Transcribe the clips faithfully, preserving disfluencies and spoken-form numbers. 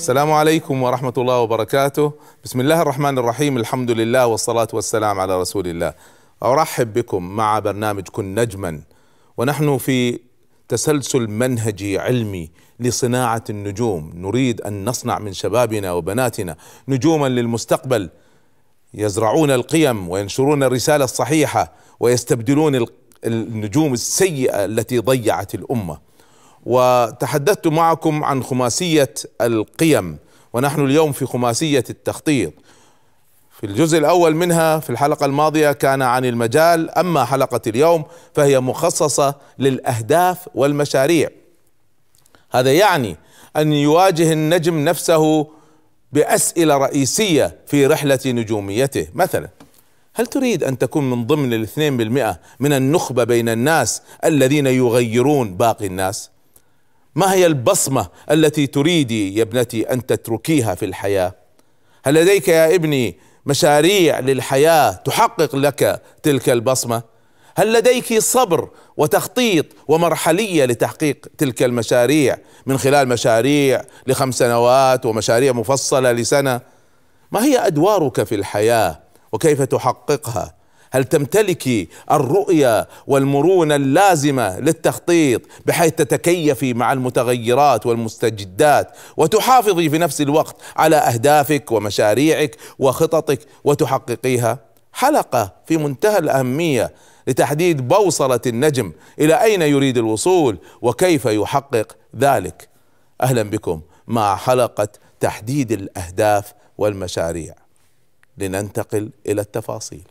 السلام عليكم ورحمة الله وبركاته. بسم الله الرحمن الرحيم، الحمد لله والصلاة والسلام على رسول الله. أرحب بكم مع برنامج كن نجما، ونحن في تسلسل منهجي علمي لصناعة النجوم. نريد أن نصنع من شبابنا وبناتنا نجوما للمستقبل، يزرعون القيم وينشرون الرسالة الصحيحة ويستبدلون النجوم السيئة التي ضيعت الأمة. وتحدثت معكم عن خماسية القيم، ونحن اليوم في خماسية التخطيط. في الجزء الأول منها في الحلقة الماضية كان عن المجال، أما حلقة اليوم فهي مخصصة للأهداف والمشاريع. هذا يعني أن يواجه النجم نفسه بأسئلة رئيسية في رحلة نجوميته. مثلا، هل تريد أن تكون من ضمن الاثنين بالمئة من النخبة بين الناس الذين يغيرون باقي الناس؟ ما هي البصمة التي تريدي يا ابنتي أن تتركيها في الحياة؟ هل لديك يا ابني مشاريع للحياة تحقق لك تلك البصمة؟ هل لديك صبر وتخطيط ومرحلية لتحقيق تلك المشاريع من خلال مشاريع لخمس سنوات ومشاريع مفصلة لسنة؟ ما هي أدوارك في الحياة وكيف تحققها؟ هل تمتلكي الرؤية والمرونة اللازمة للتخطيط بحيث تتكيفي مع المتغيرات والمستجدات وتحافظي في نفس الوقت على أهدافك ومشاريعك وخططك وتحققيها؟ حلقة في منتهى الأهمية لتحديد بوصلة النجم إلى أين يريد الوصول وكيف يحقق ذلك. أهلا بكم مع حلقة تحديد الأهداف والمشاريع. لننتقل إلى التفاصيل.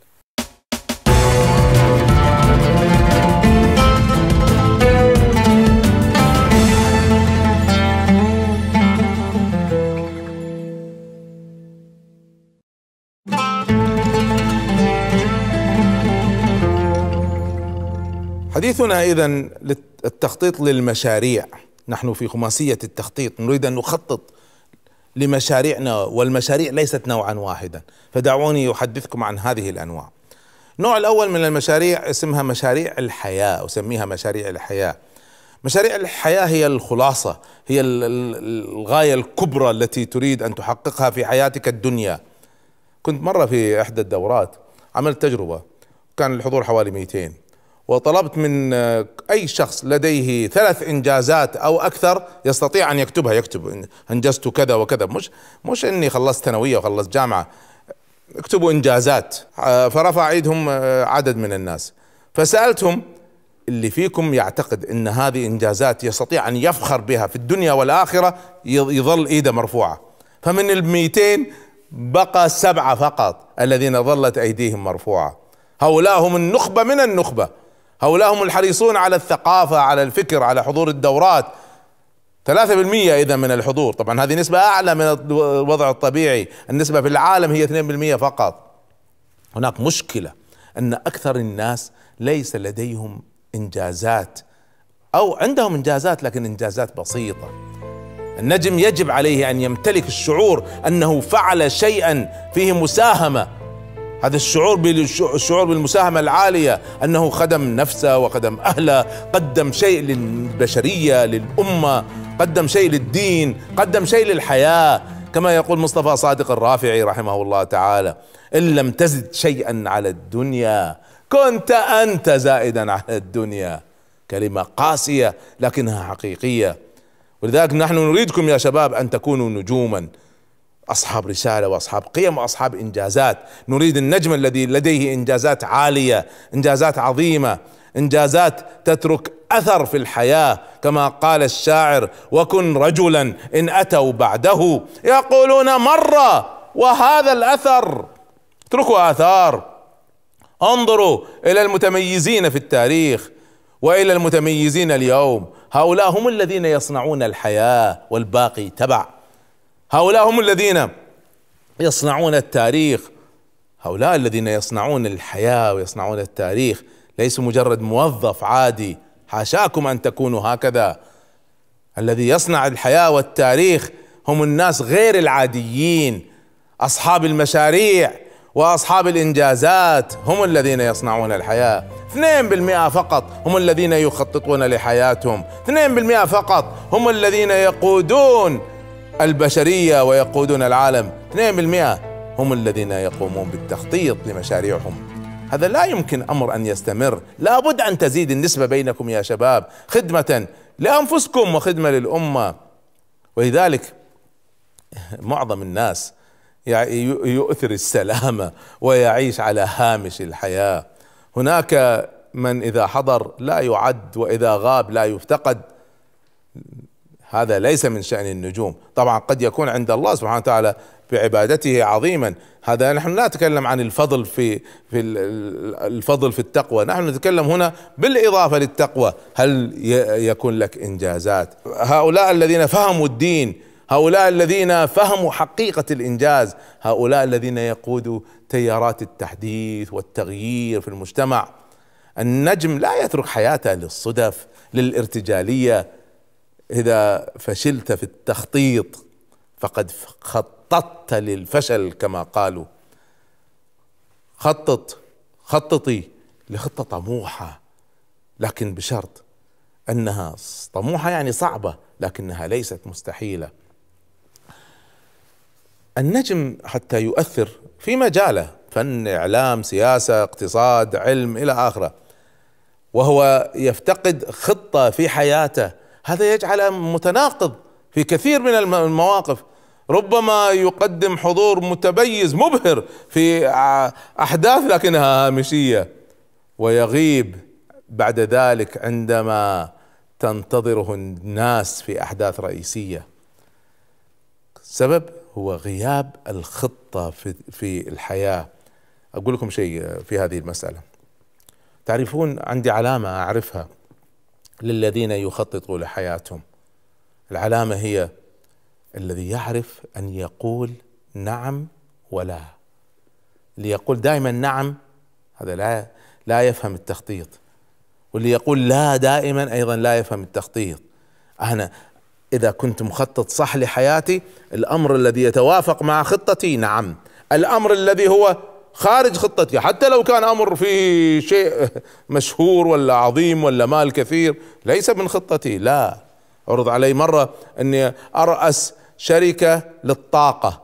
حديثنا إذن للتخطيط للمشاريع. نحن في خماسية التخطيط نريد أن نخطط لمشاريعنا، والمشاريع ليست نوعا واحدا، فدعوني أحدثكم عن هذه الأنواع. النوع الأول من المشاريع اسمها مشاريع الحياة، أسميها مشاريع الحياة. مشاريع الحياة هي الخلاصة، هي الغاية الكبرى التي تريد أن تحققها في حياتك الدنيا. كنت مرة في إحدى الدورات عملت تجربة، كان الحضور حوالي مئتين، وطلبت من أي شخص لديه ثلاث إنجازات أو أكثر يستطيع أن يكتبها، يكتب أنجزت كذا وكذا، مش مش إني خلصت ثانوية وخلصت جامعة، اكتبوا إنجازات. فرفع ايدهم عدد من الناس، فسألتهم اللي فيكم يعتقد أن هذه إنجازات يستطيع أن يفخر بها في الدنيا والآخرة يظل ايده مرفوعة. فمن المئتين بقى سبعة فقط الذين ظلت أيديهم مرفوعة. هؤلاء هم النخبة من النخبة، هؤلاء هم الحريصون على الثقافة، على الفكر، على حضور الدورات. ثلاثة بالمئة إذا من الحضور، طبعا هذه نسبة أعلى من الوضع الطبيعي، النسبة في العالم هي اثنين بالمئة فقط. هناك مشكلة أن أكثر الناس ليس لديهم إنجازات، أو عندهم إنجازات لكن إنجازات بسيطة. النجم يجب عليه أن يمتلك الشعور أنه فعل شيئا فيه مساهمة، هذا الشعور بالشعور بالمساهمة العالية، أنه خدم نفسه وخدم أهله، قدم شيء للبشرية للأمة، قدم شيء للدين، قدم شيء للحياة. كما يقول مصطفى صادق الرافعي رحمه الله تعالى: إن لم تزد شيئا على الدنيا كنت أنت زائدا على الدنيا. كلمة قاسية لكنها حقيقية. ولذلك نحن نريدكم يا شباب أن تكونوا نجوما، أصحاب رسالة وأصحاب قيم وأصحاب إنجازات. نريد النجم الذي لديه إنجازات عالية، إنجازات عظيمة، إنجازات تترك أثر في الحياة، كما قال الشاعر: وكن رجلا إن أتوا بعده يقولون مرة وهذا الأثر. اتركوا آثار. انظروا إلى المتميزين في التاريخ وإلى المتميزين اليوم، هؤلاء هم الذين يصنعون الحياة والباقي تبع. هؤلاء هم الذين يصنعون التاريخ، هؤلاء الذين يصنعون الحياة ويصنعون التاريخ، ليسوا مجرد موظف عادي، حاشاكم أن تكونوا هكذا. الذي يصنع الحياة والتاريخ هم الناس غير العاديين، أصحاب المشاريع وأصحاب الإنجازات، هم الذين يصنعون الحياة. اثنين بالمئة فقط هم الذين يخططون لحياتهم، اثنين بالمئة فقط هم الذين يقودون البشرية ويقودون العالم، اثنين بالمئة هم الذين يقومون بالتخطيط لمشاريعهم. هذا لا يمكن أمر أن يستمر، لا بد أن تزيد النسبة بينكم يا شباب، خدمة لأنفسكم وخدمة للأمة. ولذلك معظم الناس يؤثر السلامة ويعيش على هامش الحياة. هناك من إذا حضر لا يعد وإذا غاب لا يفتقد. هذا ليس من شأن النجوم. طبعا قد يكون عند الله سبحانه وتعالى بعبادته عظيما، هذا نحن لا نتكلم عن الفضل في في الفضل في التقوى، نحن نتكلم هنا بالإضافة للتقوى. هل يكون لك إنجازات؟ هؤلاء الذين فهموا الدين، هؤلاء الذين فهموا حقيقة الإنجاز، هؤلاء الذين يقودوا تيارات التحديث والتغيير في المجتمع. النجم لا يترك حياته للصدف للارتجالية. إذا فشلت في التخطيط فقد خططت للفشل كما قالوا. خطط خططي لخطة طموحة، لكن بشرط أنها طموحة يعني صعبة لكنها ليست مستحيلة. النجم حتى يؤثر في مجاله، فن، إعلام، سياسة، اقتصاد، علم إلى آخره، وهو يفتقد خطة في حياته، هذا يجعله متناقض في كثير من المواقف. ربما يقدم حضور متميز مبهر في أحداث لكنها هامشية، ويغيب بعد ذلك عندما تنتظره الناس في أحداث رئيسية. السبب هو غياب الخطة في في الحياة. أقول لكم شيء في هذه المسألة. تعرفون عندي علامة أعرفها للذين يخططوا لحياتهم. العلامة هي الذي يعرف أن يقول نعم ولا. اللي يقول دائما نعم هذا لا لا يفهم التخطيط، واللي يقول لا دائما أيضا لا يفهم التخطيط. أنا إذا كنت مخطط صح لحياتي، الأمر الذي يتوافق مع خطتي نعم، الأمر الذي هو خارج خطتي حتى لو كان أمر فيه شيء مشهور ولا عظيم ولا مال كثير ليس من خطتي، لا. عرض علي مرة أني أرأس شركة للطاقة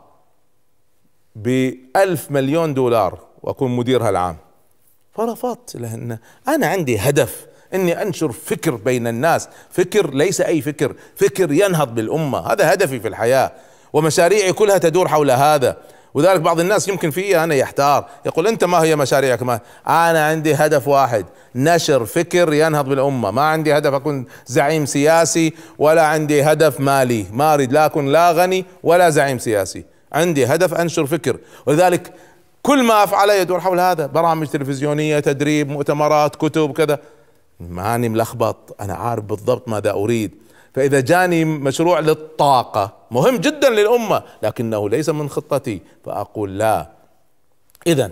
بألف مليون دولار وأكون مديرها العام، فرفضت، لأن أنا عندي هدف اني انشر فكر بين الناس، فكر ليس اي فكر، فكر ينهض بالامة. هذا هدفي في الحياة، ومشاريعي كلها تدور حول هذا. وذلك بعض الناس يمكن في انا يحتار، يقول انت ما هي مشاريعك؟ ما انا عندي هدف واحد، نشر فكر ينهض بالامة. ما عندي هدف اكون زعيم سياسي، ولا عندي هدف مالي، ما اريد لا اكون لا غني ولا زعيم سياسي، عندي هدف انشر فكر. ولذلك كل ما افعله يدور حول هذا، برامج تلفزيونية، تدريب، مؤتمرات، كتب، كذا. ماني ملخبط، انا عارف بالضبط ماذا اريد. فاذا جاني مشروع للطاقة مهم جدا للامة لكنه ليس من خطتي فاقول لا. اذا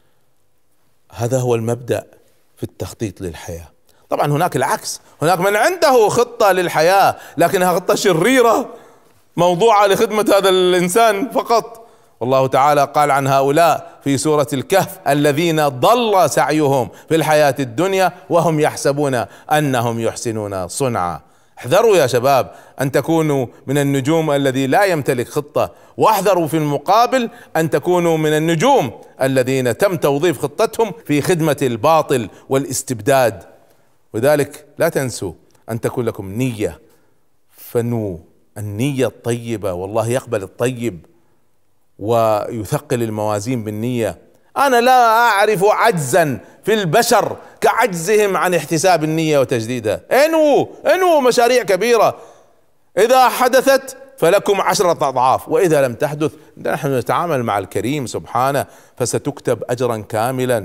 هذا هو المبدأ في التخطيط للحياة. طبعا هناك العكس، هناك من عنده خطة للحياة لكنها خطة شريرة موضوعة لخدمة هذا الانسان فقط. والله تعالى قال عن هؤلاء في سورة الكهف: الذين ضل سعيهم في الحياة الدنيا وهم يحسبون أنهم يحسنون صنعا. احذروا يا شباب أن تكونوا من النجوم الذي لا يمتلك خطة، واحذروا في المقابل أن تكونوا من النجوم الذين تم توظيف خطتهم في خدمة الباطل والاستبداد. وذلك لا تنسوا أن تكون لكم نية، فنو النية الطيبة، والله يقبل الطيب ويثقل الموازين بالنية. أنا لا أعرف عجزا في البشر كعجزهم عن احتساب النية وتجديدها. انووا انووا مشاريع كبيرة، إذا حدثت فلكم عشرة أضعاف، وإذا لم تحدث نحن نتعامل مع الكريم سبحانه فستكتب أجرا كاملا.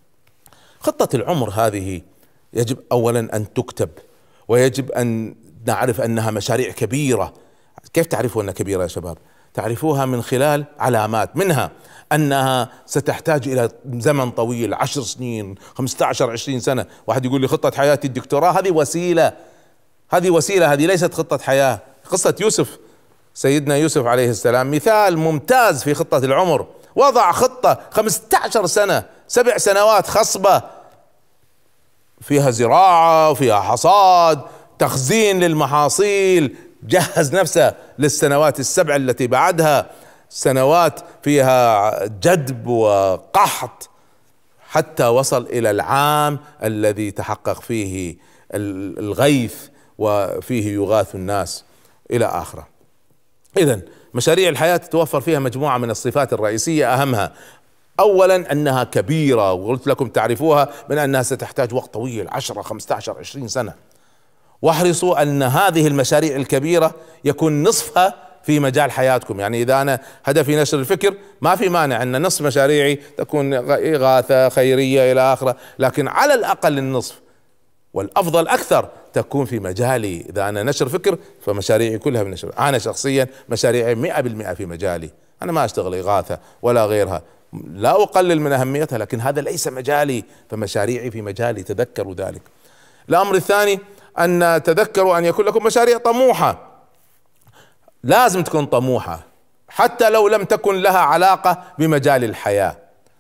خطة العمر هذه يجب أولا أن تكتب، ويجب أن نعرف أنها مشاريع كبيرة. كيف تعرفوا أنها كبيرة يا شباب؟ تعرفوها من خلال علامات، منها أنها ستحتاج إلى زمن طويل، عشر سنين، خمسة عشر، عشرين سنة. واحد يقول لي خطة حياتي الدكتوراه، هذه وسيلة، هذه وسيلة، هذه ليست خطة حياة. قصة يوسف، سيدنا يوسف عليه السلام مثال ممتاز في خطة العمر، وضع خطة خمسة عشر سنة، سبع سنوات خصبة فيها زراعة، فيها حصاد، تخزين للمحاصيل، جهز نفسه للسنوات السبع التي بعدها، سنوات فيها جدب وقحط، حتى وصل الى العام الذي تحقق فيه الغيث وفيه يغاث الناس الى اخره. اذا مشاريع الحياة تتوفر فيها مجموعة من الصفات الرئيسية، اهمها اولا انها كبيرة، وقلت لكم تعرفوها من انها ستحتاج وقت طويل عشرة خمسة عشر عشرين سنة. واحرصوا ان هذه المشاريع الكبيرة يكون نصفها في مجال حياتكم. يعني اذا انا هدفي نشر الفكر، ما في مانع ان نصف مشاريعي تكون اغاثة خيرية الى اخره، لكن على الاقل النصف والافضل اكثر تكون في مجالي. اذا انا نشر فكر فمشاريعي كلها بنشر. انا شخصيا مشاريعي مئة بالمئة في مجالي، انا ما اشتغل اغاثة ولا غيرها، لا اقلل من اهميتها، لكن هذا ليس مجالي، فمشاريعي في مجالي، تذكروا ذلك. الامر الثاني ان تذكروا ان يكون لكم مشاريع طموحة، لازم تكون طموحة حتى لو لم تكن لها علاقة بمجال الحياة.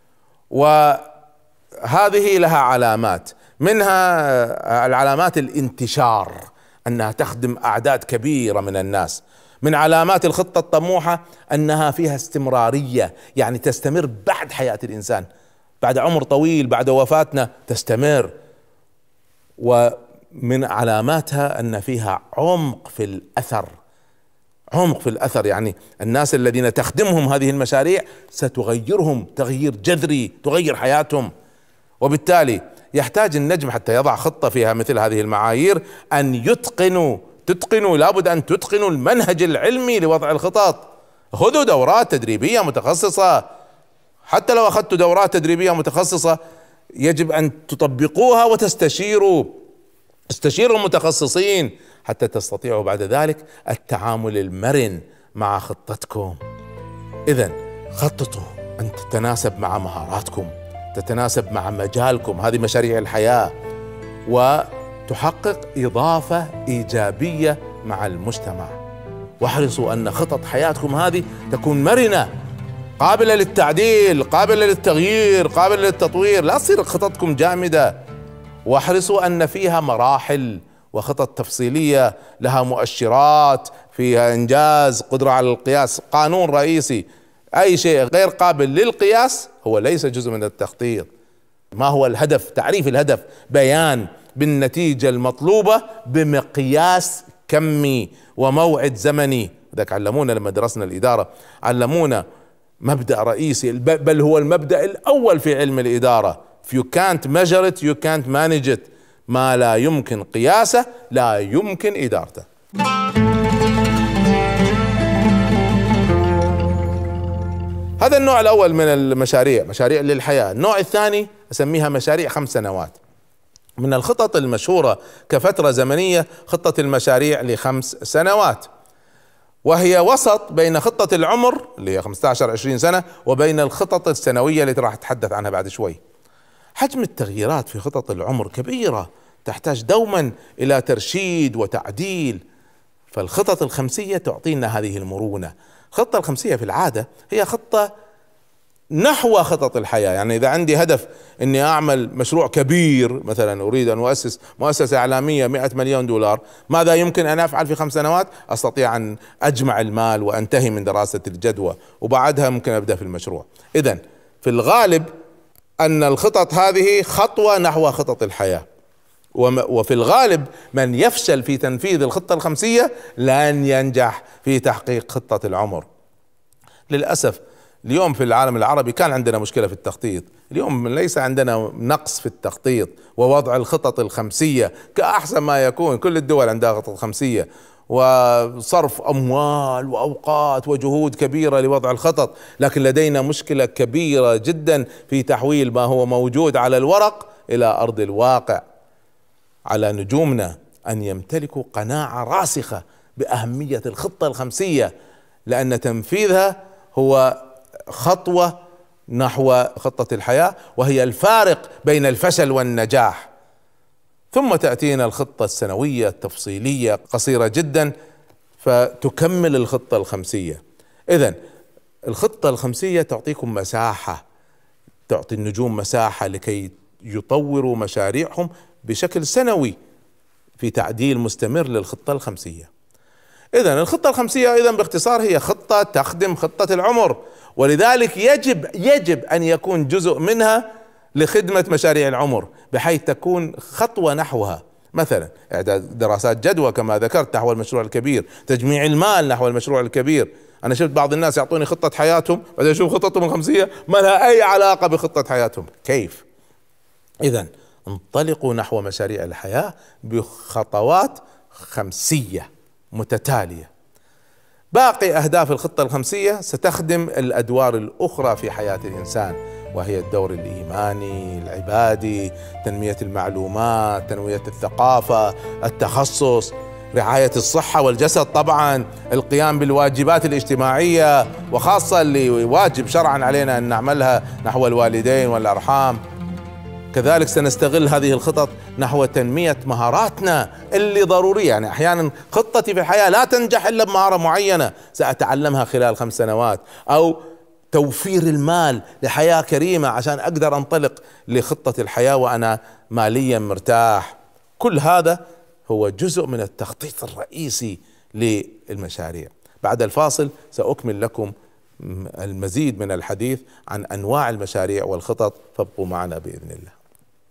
وهذه لها علامات، منها العلامات الانتشار، انها تخدم اعداد كبيرة من الناس. من علامات الخطة الطموحة انها فيها استمرارية، يعني تستمر بعد حياة الانسان، بعد عمر طويل، بعد وفاتنا تستمر. ومن علاماتها ان فيها عمق في الاثر، عمق في الاثر، يعني الناس الذين تخدمهم هذه المشاريع ستغيرهم تغيير جذري، تغير حياتهم. وبالتالي يحتاج النجم حتى يضع خطة فيها مثل هذه المعايير ان يتقنوا تتقنوا لابد ان تتقنوا المنهج العلمي لوضع الخطط. خذوا دورات تدريبية متخصصة، حتى لو اخذتوا دورات تدريبية متخصصة يجب ان تطبقوها وتستشيروا استشيروا المتخصصين حتى تستطيعوا بعد ذلك التعامل المرن مع خطتكم. اذا خططوا ان تتناسب مع مهاراتكم، تتناسب مع مجالكم، هذه مشاريع الحياة، وتحقق اضافة ايجابية مع المجتمع. واحرصوا ان خطط حياتكم هذه تكون مرنة، قابلة للتعديل، قابلة للتغيير، قابلة للتطوير، لا تصير خططكم جامدة. واحرصوا ان فيها مراحل وخطط تفصيلية، لها مؤشرات، فيها انجاز، قدرة على القياس، قانون رئيسي: اي شيء غير قابل للقياس هو ليس جزء من التخطيط. ما هو الهدف؟ تعريف الهدف: بيان بالنتيجة المطلوبة بمقياس كمي وموعد زمني. ذاك علمونا لما درسنا الإدارة، علمونا مبدأ رئيسي، بل هو المبدأ الأول في علم الإدارة: if you can't measure it you can't manage it. ما لا يمكن قياسه لا يمكن إدارته. هذا النوع الأول من المشاريع، مشاريع للحياة. النوع الثاني أسميها مشاريع خمس سنوات. من الخطط المشهورة كفترة زمنية خطة المشاريع لخمس سنوات، وهي وسط بين خطة العمر اللي هي خمسة عشر عشرين سنة وبين الخطط السنوية اللي راح أتحدث عنها بعد شوي. حجم التغييرات في خطط العمر كبيرة، تحتاج دوما إلى ترشيد وتعديل، فالخطط الخمسية تعطينا هذه المرونة. الخطة الخمسية في العادة هي خطة نحو خطط الحياة. يعني إذا عندي هدف إني أعمل مشروع كبير، مثلا أريد أن أؤسس مؤسسة إعلامية مئة مليون دولار، ماذا يمكن أن أفعل في خمس سنوات؟ أستطيع أن أجمع المال وأنتهي من دراسة الجدوى، وبعدها ممكن أبدأ في المشروع. إذن في الغالب أن الخطط هذه خطوة نحو خطط الحياة، وفي الغالب من يفشل في تنفيذ الخطة الخمسية لن ينجح في تحقيق خطة العمر. للأسف اليوم في العالم العربي كان عندنا مشكلة في التخطيط، اليوم ليس عندنا نقص في التخطيط ووضع الخطط الخمسية كأحسن ما يكون. كل الدول عندها خطط خمسية وصرف أموال وأوقات وجهود كبيرة لوضع الخطط، لكن لدينا مشكلة كبيرة جدا في تحويل ما هو موجود على الورق إلى أرض الواقع. على نجومنا أن يمتلكوا قناعة راسخة بأهمية الخطة الخمسية، لأن تنفيذها هو خطوة نحو خطة الحياة، وهي الفارق بين الفشل والنجاح. ثم تأتينا الخطة السنوية التفصيلية قصيرة جدا فتكمل الخطة الخمسية. إذن الخطة الخمسية تعطيكم مساحة، تعطي النجوم مساحة لكي يطوروا مشاريعهم بشكل سنوي في تعديل مستمر للخطة الخمسية. إذن الخطة الخمسية إذن باختصار هي خطة تخدم خطة العمر، ولذلك يجب يجب أن يكون جزء منها لخدمة مشاريع العمر، بحيث تكون خطوة نحوها. مثلا إعداد دراسات جدوى كما ذكرت نحو المشروع الكبير، تجميع المال نحو المشروع الكبير. أنا شفت بعض الناس يعطوني خطة حياتهم بعدين أشوف خطتهم الخمسية ما لها أي علاقة بخطة حياتهم. كيف؟ إذن انطلقوا نحو مشاريع الحياة بخطوات خمسية متتالية. باقي أهداف الخطة الخمسية ستخدم الأدوار الأخرى في حياة الإنسان، وهي الدور الإيماني، العبادي، تنمية المعلومات، تنمية الثقافة، التخصص، رعاية الصحة والجسد، طبعا القيام بالواجبات الاجتماعية، وخاصة اللي واجب شرعا علينا أن نعملها نحو الوالدين والأرحام. كذلك سنستغل هذه الخطط نحو تنمية مهاراتنا اللي ضرورية. يعني أحيانا خطتي في الحياة لا تنجح إلا بمهارة معينة سأتعلمها خلال خمس سنوات، أو توفير المال لحياة كريمة عشان أقدر أنطلق لخطة الحياة وأنا ماليا مرتاح. كل هذا هو جزء من التخطيط الرئيسي للمشاريع. بعد الفاصل سأكمل لكم المزيد من الحديث عن أنواع المشاريع والخطط، فابقوا معنا بإذن الله.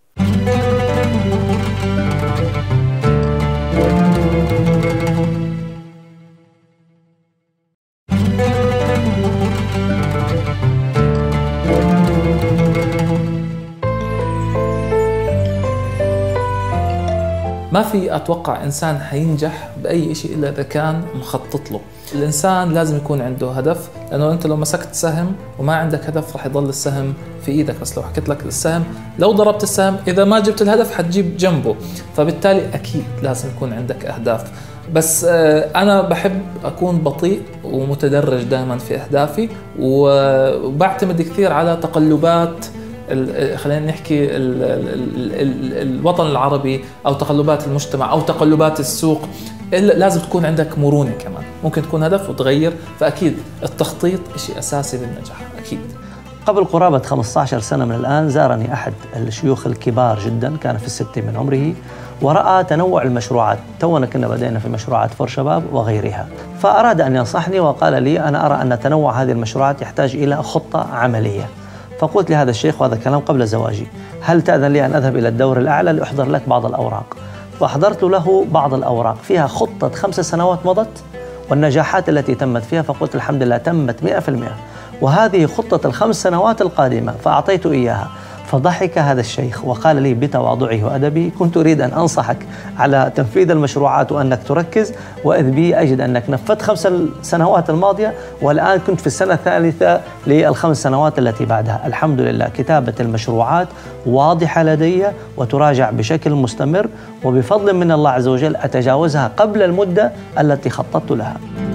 ما في أتوقع إنسان حينجح بأي شيء إلا إذا كان مخطط له. الإنسان لازم يكون عنده هدف، لأنه أنت لو مسكت سهم وما عندك هدف رح يضل السهم في إيدك. بس لو حكيت لك السهم لو ضربت السهم إذا ما جبت الهدف حتجيب جنبه، فبالتالي أكيد لازم يكون عندك أهداف. بس أنا بحب أكون بطيء ومتدرج دائما في أهدافي، وبعتمد كثير على تقلبات خلينا نحكي ال ال ال الوطن العربي أو تقلبات المجتمع أو تقلبات السوق. لازم تكون عندك مرونة كمان، ممكن تكون هدف وتغير. فأكيد التخطيط شيء أساسي للنجاح أكيد. قبل قرابة خمسة عشر سنة من الآن زارني أحد الشيوخ الكبار جدا، كان في الستين من عمره، ورأى تنوع المشروعات. تونا كنا بدينا في مشروعات فور شباب وغيرها، فأراد أن ينصحني وقال لي أنا أرى أن تنوع هذه المشروعات يحتاج إلى خطة عملية. فقلت لهذا الشيخ، وهذا كلام قبل زواجي، هل تأذن لي أن أذهب إلى الدور الأعلى لأحضر لك بعض الأوراق؟ فأحضرت له بعض الأوراق فيها خطة خمس سنوات مضت والنجاحات التي تمت فيها، فقلت الحمد لله تمت مئة في المئة، وهذه خطة الخمس سنوات القادمة، فأعطيت إياها. فضحك هذا الشيخ وقال لي بتواضعه وأدبي، كنت أريد أن أنصحك على تنفيذ المشروعات وأنك تركز، وإذ بي أجد أنك نفذت خمس سنوات الماضية والآن كنت في السنة الثالثة للخمس سنوات التي بعدها. الحمد لله كتابة المشروعات واضحة لدي وتراجع بشكل مستمر، وبفضل من الله عز وجل أتجاوزها قبل المدة التي خططت لها.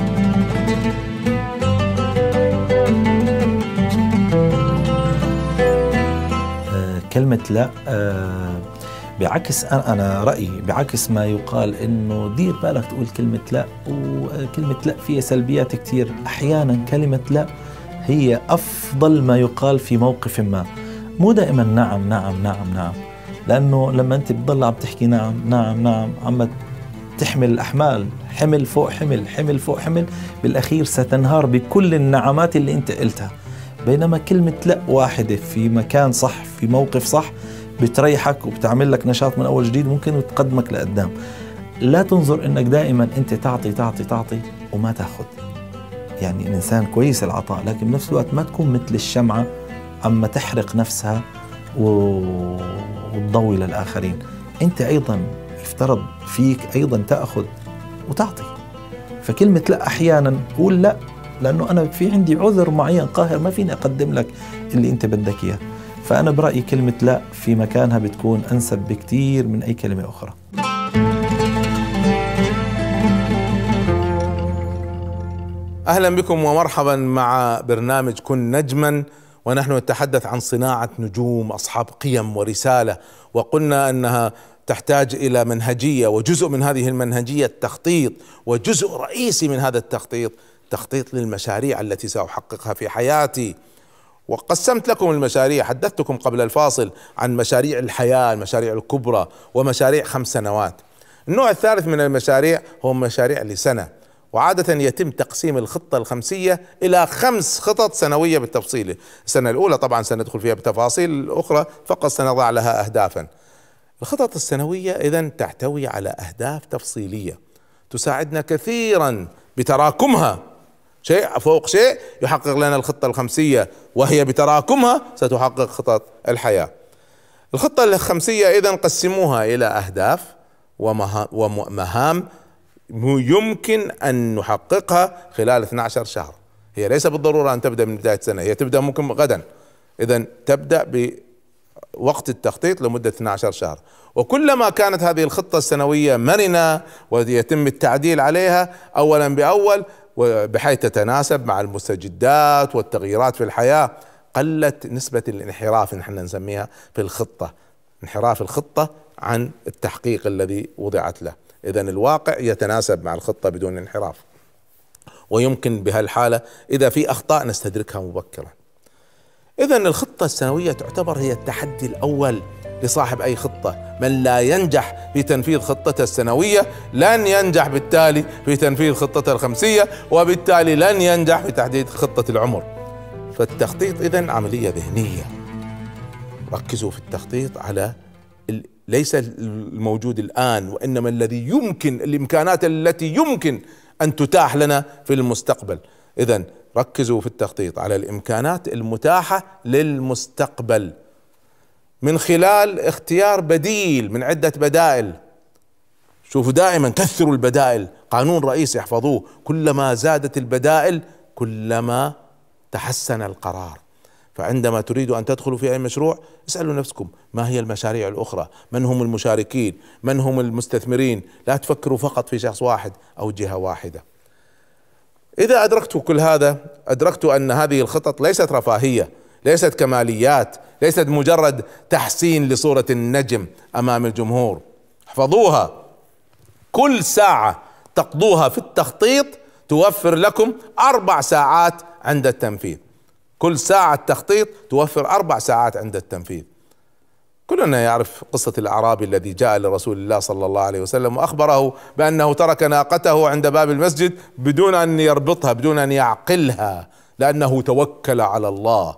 كلمة لا بعكس أنا رأيي بعكس ما يقال إنه دير بالك تقول كلمة لا، وكلمة لا فيها سلبيات كتير. أحيانا كلمة لا هي أفضل ما يقال في موقف ما، مو دائما نعم نعم نعم نعم، لأنه لما أنت بتضل عم تحكي نعم نعم نعم عم تحمل الأحمال، حمل فوق حمل حمل فوق حمل، بالأخير ستنهار بكل النعمات اللي أنت قلتها. بينما كلمة لا واحدة في مكان صح في موقف صح بتريحك وبتعمل لك نشاط من أول جديد، ممكن وتقدمك لقدام. لا تنظر إنك دائما أنت تعطي تعطي تعطي وما تأخذ. يعني الإنسان كويس العطاء، لكن بنفس الوقت ما تكون مثل الشمعة أما تحرق نفسها وتضوي للآخرين. أنت أيضا يفترض فيك أيضا تأخذ وتعطي. فكلمة لا أحيانا قول لا، لأنه أنا في عندي عذر معين قاهر ما فيني أقدم لك اللي أنت بدك إياه. فأنا برأيي كلمة لا في مكانها بتكون أنسب بكتير من أي كلمة أخرى. أهلا بكم ومرحبا مع برنامج كن نجما، ونحن نتحدث عن صناعة نجوم أصحاب قيم ورسالة، وقلنا أنها تحتاج إلى منهجية، وجزء من هذه المنهجية التخطيط، وجزء رئيسي من هذا التخطيط تخطيط للمشاريع التي سأحققها في حياتي. وقسمت لكم المشاريع، حدثتكم قبل الفاصل عن مشاريع الحياة، المشاريع الكبرى، ومشاريع خمس سنوات. النوع الثالث من المشاريع هو مشاريع لسنة، وعادة يتم تقسيم الخطة الخمسية إلى خمس خطط سنوية بالتفصيل. السنة الأولى طبعا سندخل فيها بتفاصيل، الأخرى فقط سنضع لها أهدافا. الخطط السنوية إذن تحتوي على أهداف تفصيلية تساعدنا كثيرا بتراكمها، شيء فوق شيء يحقق لنا الخطة الخمسية، وهي بتراكمها ستحقق خطط الحياة. الخطة الخمسية إذن قسموها إلى أهداف ومهام يمكن أن نحققها خلال اثني عشر شهر. هي ليس بالضرورة أن تبدأ من بداية السنة، هي تبدأ ممكن غدا. إذن تبدأ بوقت التخطيط لمدة اثني عشر شهر، وكلما كانت هذه الخطة السنوية مرنة ويتم التعديل عليها أولا بأول بحيث تتناسب مع المستجدات والتغييرات في الحياة، قلت نسبة الانحراف نحن نسميها في الخطة، انحراف الخطة عن التحقيق الذي وضعت له. إذن الواقع يتناسب مع الخطة بدون انحراف، ويمكن بهالحالة إذا في أخطاء نستدركها مبكرا. إذن الخطة السنوية تعتبر هي التحدي الأول لصاحب أي خطة. من لا ينجح في تنفيذ خطته السنوية لن ينجح بالتالي في تنفيذ خطته الخمسية، وبالتالي لن ينجح في تحديد خطة العمر. فالتخطيط إذن عملية ذهنية. ركزوا في التخطيط على ليس الموجود الآن، وإنما الذي يمكن، الإمكانات التي يمكن أن تتاح لنا في المستقبل. إذن ركزوا في التخطيط على الإمكانات المتاحة للمستقبل من خلال اختيار بديل من عدة بدائل. شوفوا دائما كثروا البدائل، قانون رئيسي احفظوه، كلما زادت البدائل كلما تحسن القرار. فعندما تريدوا أن تدخلوا في أي مشروع اسألوا نفسكم ما هي المشاريع الأخرى، من هم المشاركين، من هم المستثمرين، لا تفكروا فقط في شخص واحد أو جهة واحدة. إذا أدركتوا كل هذا أدركتوا أن هذه الخطط ليست رفاهية، ليست كماليات، ليست مجرد تحسين لصورة النجم أمام الجمهور. احفظوها، كل ساعة تقضوها في التخطيط توفر لكم أربع ساعات عند التنفيذ. كل ساعة تخطيط توفر أربع ساعات عند التنفيذ. كلنا يعرف قصة الأعرابي الذي جاء لرسول الله صلى الله عليه وسلم وأخبره بأنه ترك ناقته عند باب المسجد بدون أن يربطها، بدون أن يعقلها، لأنه توكل على الله.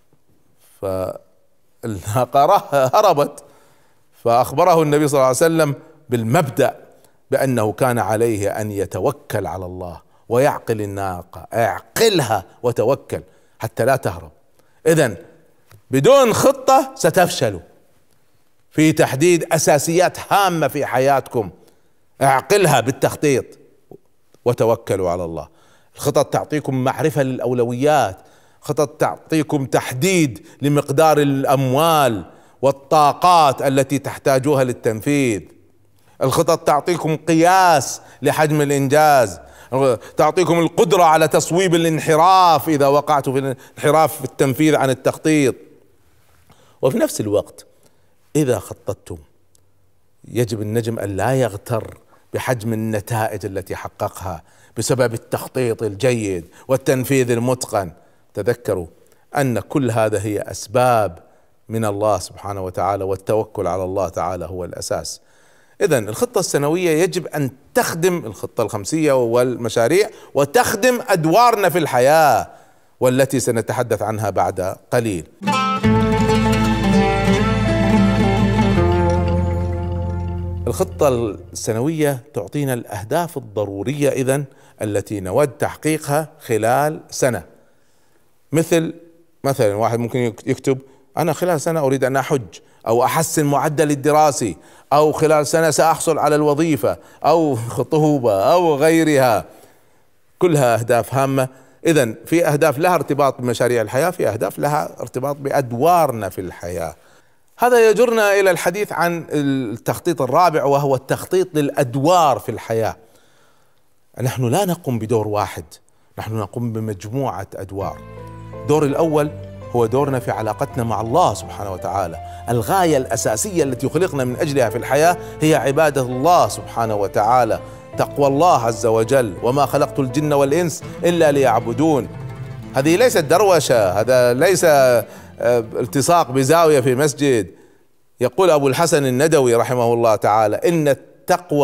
فالناقة هربت، فأخبره النبي صلى الله عليه وسلم بالمبدأ بأنه كان عليه أن يتوكل على الله ويعقل الناقة، اعقلها وتوكل حتى لا تهرب. إذن بدون خطة ستفشلوا في تحديد أساسيات هامة في حياتكم. اعقلها بالتخطيط وتوكلوا على الله. الخطط تعطيكم معرفة للأولويات، خطط تعطيكم تحديد لمقدار الأموال والطاقات التي تحتاجوها للتنفيذ. الخطط تعطيكم قياس لحجم الإنجاز، تعطيكم القدرة على تصويب الانحراف إذا وقعتوا في الانحراف في التنفيذ عن التخطيط. وفي نفس الوقت إذا خططتم يجب النجم أن لا يغتر بحجم النتائج التي حققها بسبب التخطيط الجيد والتنفيذ المتقن. تذكروا أن كل هذا هي أسباب من الله سبحانه وتعالى، والتوكل على الله تعالى هو الأساس. إذن الخطة السنوية يجب أن تخدم الخطة الخمسية والمشاريع وتخدم أدوارنا في الحياة، والتي سنتحدث عنها بعد قليل. الخطة السنوية تعطينا الأهداف الضرورية إذن التي نود تحقيقها خلال سنة. مثل مثلا واحد ممكن يكتب أنا خلال سنة أريد أن أحج، أو أحسن معدلي الدراسي، أو خلال سنة سأحصل على الوظيفة، أو خطوبة، أو غيرها. كلها أهداف هامة. إذن في أهداف لها ارتباط بمشاريع الحياة، في أهداف لها ارتباط بأدوارنا في الحياة. هذا يجرنا إلى الحديث عن التخطيط الرابع، وهو التخطيط للأدوار في الحياة. نحن لا نقوم بدور واحد، نحن نقوم بمجموعة أدوار. الدور الأول هو دورنا في علاقتنا مع الله سبحانه وتعالى. الغاية الأساسية التي خلقنا من أجلها في الحياة هي عبادة الله سبحانه وتعالى، تقوى الله عز وجل، وما خلقت الجن والإنس إلا ليعبدون. هذه ليست دروشة، هذا ليس التصاق بزاوية في مسجد. يقول أبو الحسن الندوي رحمه الله تعالى إن التقوى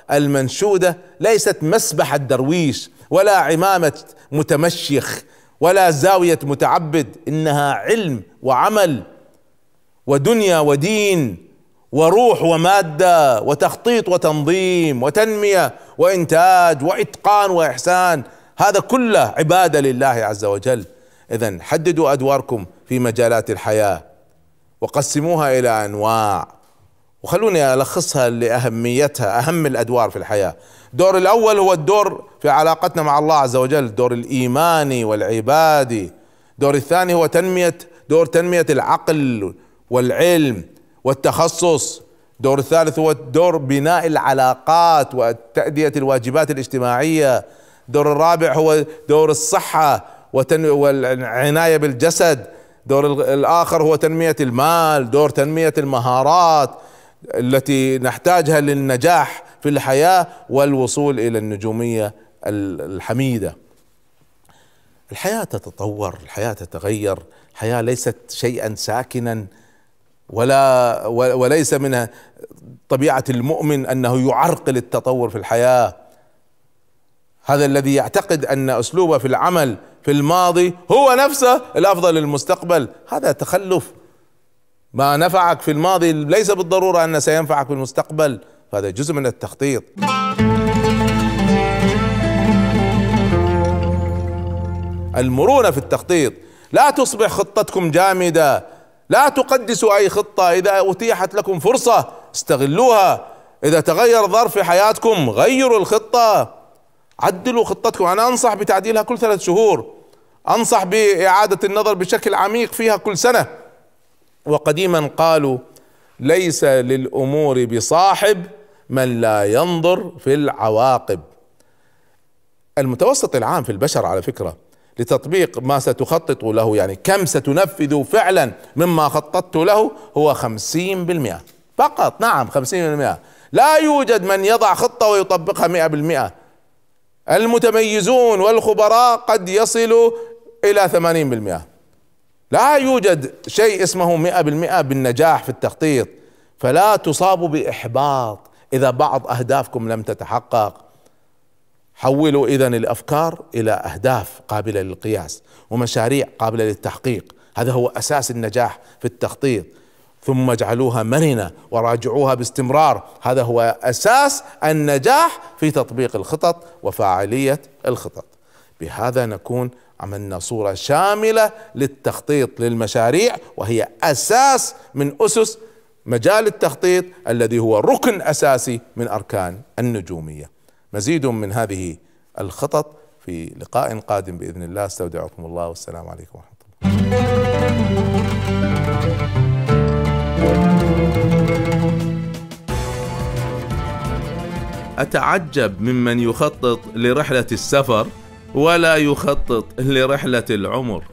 المنشودة ليست مسبح الدرويش ولا عمامة متمشيخ ولا زاوية متعبد، إنها علم وعمل ودنيا ودين وروح ومادة وتخطيط وتنظيم وتنمية وإنتاج وإتقان وإحسان، هذا كله عبادة لله عز وجل. إذن حددوا أدواركم في مجالات الحياة وقسموها إلى أنواع، وخلوني ألخصها لأهميتها. أهم الأدوار في الحياة، الدور الأول هو الدور في علاقتنا مع الله عز وجل، الدور الإيماني والعبادي. الدور الثاني هو تنمية دور تنمية العقل والعلم والتخصص. الدور الثالث هو دور بناء العلاقات وتأدية الواجبات الاجتماعية. الدور الرابع هو دور الصحة والعناية بالجسد. دور الآخر هو تنمية المال، دور تنمية المهارات التي نحتاجها للنجاح في الحياة والوصول إلى النجومية الحميدة. الحياة تتطور، الحياة تتغير، الحياة ليست شيئا ساكنا، ولا وليس من طبيعة المؤمن أنه يعرقل التطور في الحياة. هذا الذي يعتقد أن أسلوبه في العمل في الماضي هو نفسه الأفضل للمستقبل، هذا تخلف. ما نفعك في الماضي ليس بالضرورة أنه سينفعك في المستقبل، هذا جزء من التخطيط. المرونة في التخطيط، لا تصبح خطتكم جامدة، لا تقدسوا أي خطة. إذا أتيحت لكم فرصة استغلوها، إذا تغير ظرف في حياتكم غيروا الخطة، عدلوا خطتكم. أنا أنصح بتعديلها كل ثلاث شهور، أنصح بإعادة النظر بشكل عميق فيها كل سنة. وقديما قالوا ليس للأمور بصاحب من لا ينظر في العواقب. المتوسط العام في البشر على فكرة لتطبيق ما ستخطط له، يعني كم ستنفذ فعلا مما خططت له، هو خمسين بالمئة فقط. نعم خمسين بالمئة، لا يوجد من يضع خطة ويطبقها مئة بالمئة. المتميزون والخبراء قد يصلوا إلى ثمانين بالمئة. لا يوجد شيء اسمه مئة بالمئة بالنجاح في التخطيط. فلا تصابوا بإحباط إذا بعض أهدافكم لم تتحقق. حولوا إذن الأفكار إلى أهداف قابلة للقياس ومشاريع قابلة للتحقيق، هذا هو أساس النجاح في التخطيط. ثم اجعلوها مرنة وراجعوها باستمرار، هذا هو أساس النجاح في تطبيق الخطط وفاعلية الخطط. بهذا نكون عملنا صورة شاملة للتخطيط للمشاريع، وهي أساس من أسس مجال التخطيط الذي هو ركن أساسي من أركان النجومية. مزيد من هذه الخطط في لقاء قادم بإذن الله. استودعكم الله والسلام عليكم ورحمة الله. أتعجب ممن يخطط لرحلة السفر ولا يخطط لرحلة العمر.